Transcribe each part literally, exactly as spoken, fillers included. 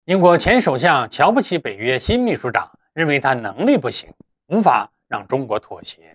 英国前首相瞧不起北约新秘书长，认为他能力不行，无法让中国妥协。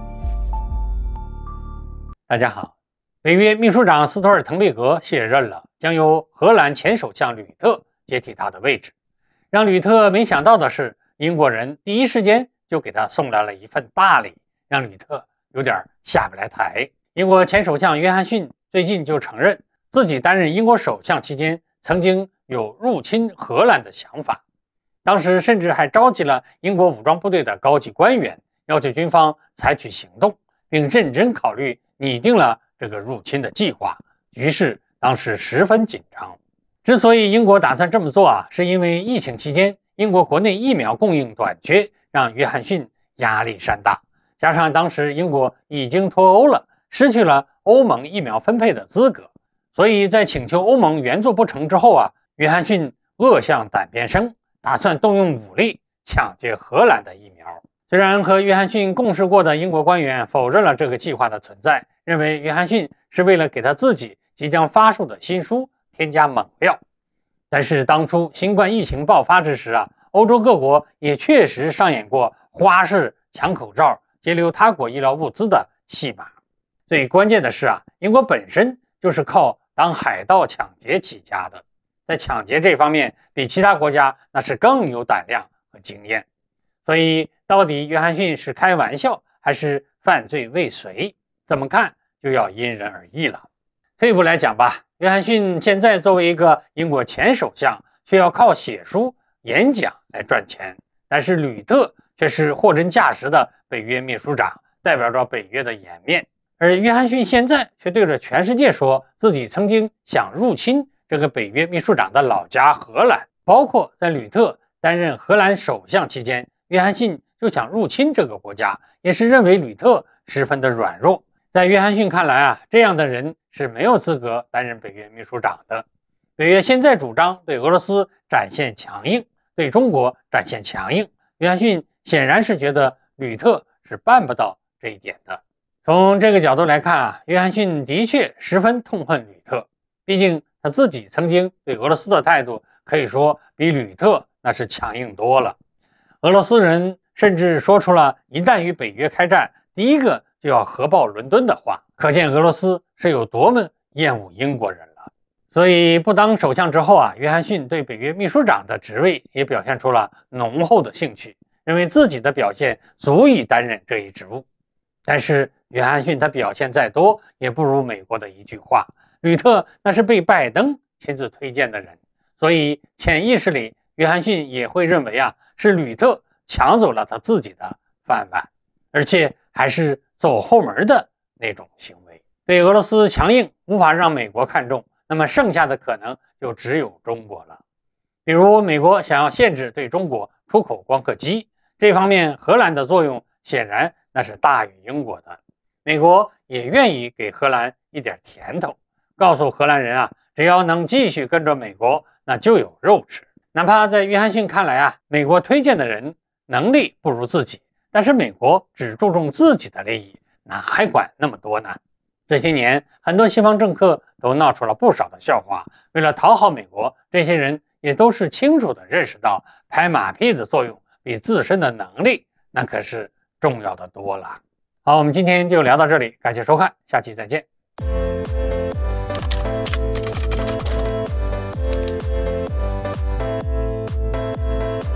大家好，北约秘书长斯托尔滕贝格卸任了，将由荷兰前首相吕特接替他的位置。让吕特没想到的是，英国人第一时间就给他送来了一份大礼，让吕特有点下不来台。英国前首相约翰逊最近就承认，自己担任英国首相期间曾经有入侵荷兰的想法，当时甚至还召集了英国武装部队的高级官员，要求军方采取行动，并认真考虑拟定了这个入侵的计划，局势当时十分紧张。之所以英国打算这么做啊，是因为疫情期间英国国内疫苗供应短缺，让约翰逊压力山大，加上当时英国已经脱欧了，失去了欧盟疫苗分配的资格，所以在请求欧盟援助不成之后啊，约翰逊恶向胆边生，打算动用武力抢劫荷兰的疫苗。虽然和约翰逊共事过的英国官员否认了这个计划的存在，认为约翰逊是为了给他自己即将发售的新书添加猛料，但是当初新冠疫情爆发之时啊，欧洲各国也确实上演过花式抢口罩、截留他国医疗物资的戏码。最关键的是啊，英国本身就是靠当海盗抢劫起家的，在抢劫这方面比其他国家那是更有胆量和经验。所以到底约翰逊是开玩笑还是犯罪未遂，怎么看就要因人而异了。退一步来讲吧，约翰逊现在作为一个英国前首相，需要靠写书演讲来赚钱，但是吕特却是货真价实的北约秘书长，代表着北约的颜面。而约翰逊现在却对着全世界说自己曾经想入侵这个北约秘书长的老家荷兰，包括在吕特担任荷兰首相期间，约翰逊就想入侵这个国家，也是认为吕特十分的软弱。在约翰逊看来啊，这样的人是没有资格担任北约秘书长的。北约现在主张对俄罗斯展现强硬，对中国展现强硬，约翰逊显然是觉得吕特是办不到这一点的。从这个角度来看啊，约翰逊的确十分痛恨吕特，毕竟他自己曾经对俄罗斯的态度可以说比吕特那是强硬多了。俄罗斯人甚至说出了一旦与北约开战，第一个就要核爆伦敦的话，可见俄罗斯是有多么厌恶英国人了。所以不当首相之后啊，约翰逊对北约秘书长的职位也表现出了浓厚的兴趣，认为自己的表现足以担任这一职务。但是约翰逊他表现再多，也不如美国的一句话，吕特那是被拜登亲自推荐的人，所以潜意识里约翰逊也会认为啊，是吕特抢走了他自己的饭碗，而且还是走后门的那种行为。对俄罗斯强硬无法让美国看重，那么剩下的可能就只有中国了。比如美国想要限制对中国出口光刻机，这方面荷兰的作用显然那是大于英国的。美国也愿意给荷兰一点甜头，告诉荷兰人啊，只要能继续跟着美国，那就有肉吃。哪怕在约翰逊看来啊，美国推荐的人能力不如自己，但是美国只注重自己的利益，哪还管那么多呢？这些年很多西方政客都闹出了不少的笑话，为了讨好美国，这些人也都是清楚地认识到拍马屁的作用比自身的能力那可是重要的多了。好，我们今天就聊到这里，感谢收看，下期再见。